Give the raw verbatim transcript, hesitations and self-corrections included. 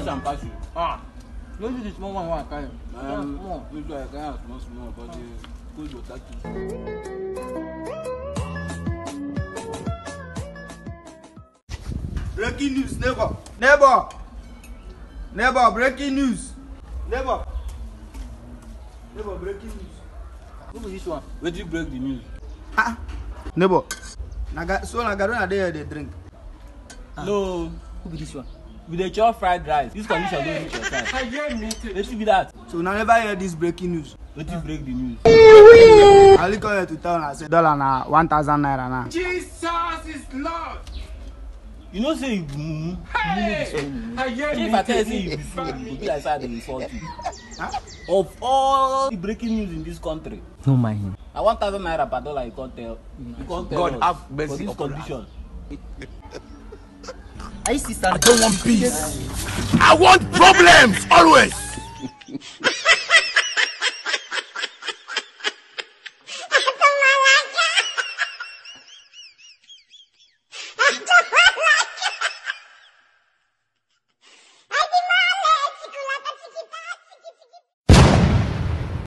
use and pass you. Ah. No use the small one one carry. Um, small. Maybe I can have small small, but the cold water too. Breaking news, neighbor. Neighbor. Neighbor, breaking news. Neighbor. Neighbor, breaking news. Who be this one? Where did you break the news? Ah. Neighbor. Naga, so Nagarona there they drink. Ah. No. Who be this one? With the chop fried rice. This condition don't reach your side. I hear me. Let should be that. So now never hear this breaking news. Let you break the news. I only come here to tell I say dollar na one thousand naira now. Jesus is Lord. You know say you mm, Hey, mm, I hear if me. I tell you say you be fool, you go be like say they insult you. Huh? Of all the breaking news in this country, No mind him. na one thousand naira per dollar you can't tell. You can't tell God us have mercy for this upon condition. I see I don't want peace. I want problems always.